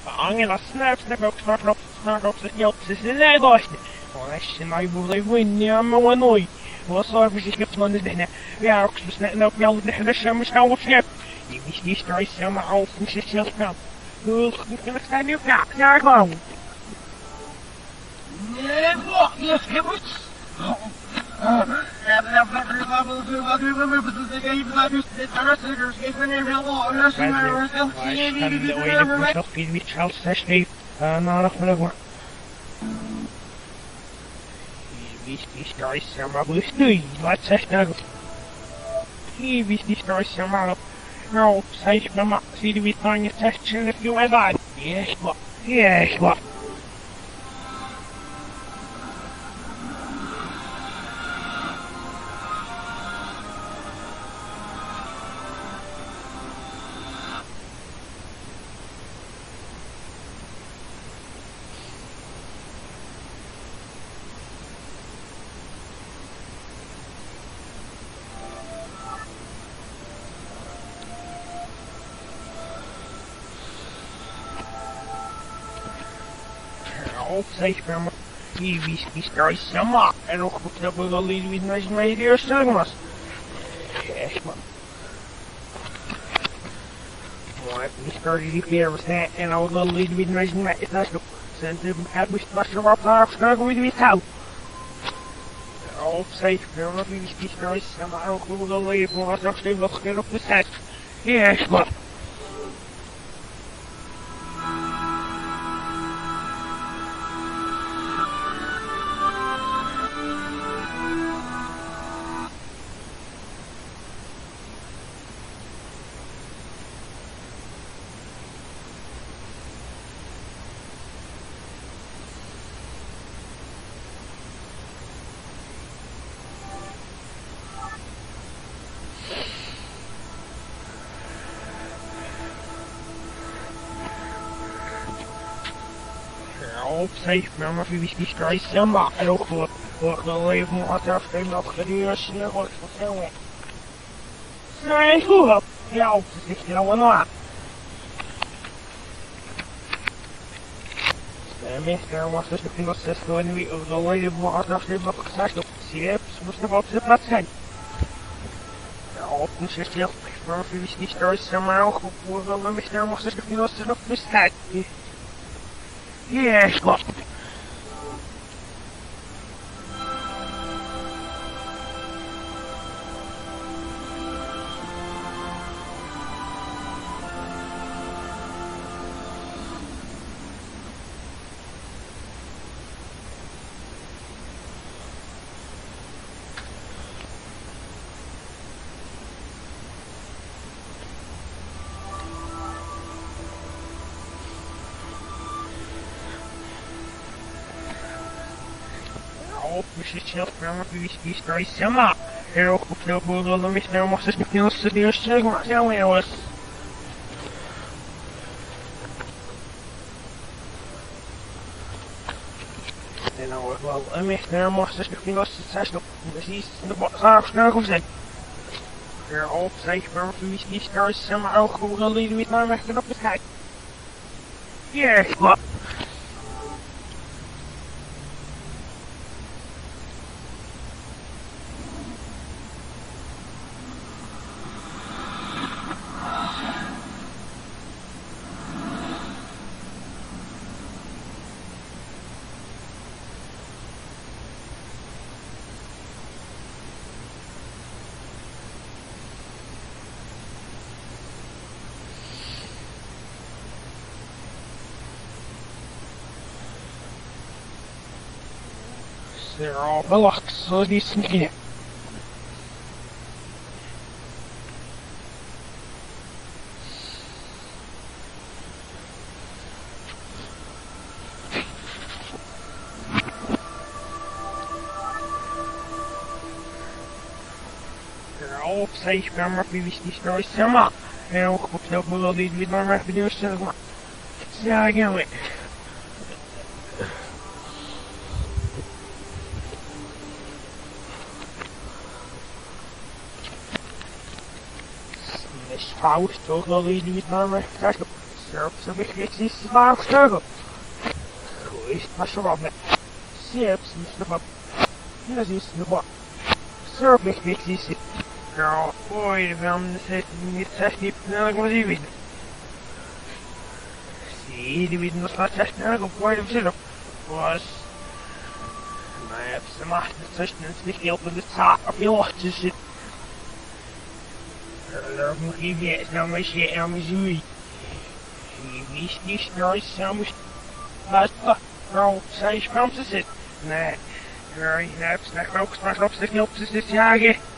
Angela snaps the book, snark up the yelps is in there, lost it. Well, I should not believe when I'm a noise. Well, so if she gets on the dinner, we are snatching up yelling the summer shower ship. You wish these stories summer house and shit just come. Who's gonna stand your back? There I go. Yes, what? Safe from TV story sama en ook goed dat we wel lieden wie het meest eerst stuk was. Echt man. Maar die story die weer was net en ook wel lieden wie het meest eerst stuk. Zend hem het was er op naar stuk wie het houdt. Safe from die story sama ook goed wel lieden was nog steeds wat geen op de set. Echt man. Safe member wie die story sama en ook voor de leven wat er geen nog gedurende snel wordt vertellen. Nee, goed. Ja, op zich nou na. Mister was dus de process when we of the leven wat er geen nog gezegd op CRT moest nog op de plaats zijn. Ja, op zichzelf maar wie die story sama ook voor de mister was dus de process op de staat. Yes, what? Zichzelf maar wie die story sama en ook op de boel de mister was dus de eerste maar zo was. En nou wel een mister was dus de eerste precies de boodschap snel gezet. Er op zich maar wie die story sama ook goed de lieden met naar weg op de tijd. Yes, wat? They're all blocked, so these sneaking it. They're all safe, maar wie die story sama. En ook op de boel die het maar weg bedoelt zeg maar. Ja, ik ga Faust toch wel weer niet naar me. Serps mich jetzt ist mal stören. So ist was schon mal. Serps ist noch mal. Das ist noch mal. Serp mich nicht ist. Ja, oi, wir haben das nicht zerstört, na, was ich will. Sie, die wissen, was das zerstört, obwohl ich will. Was? Naja, was macht das zerstört, nicht die Open das Tag auf die Orte sind. Da muss ich jetzt noch mal hier am Süd. Ich weiß nicht, was da muss. Was da? Frau, sei ich, warum ist es? Nein. Ja, ich hab's nach Rauchspaß, ob's nicht, ob's es ist, ja,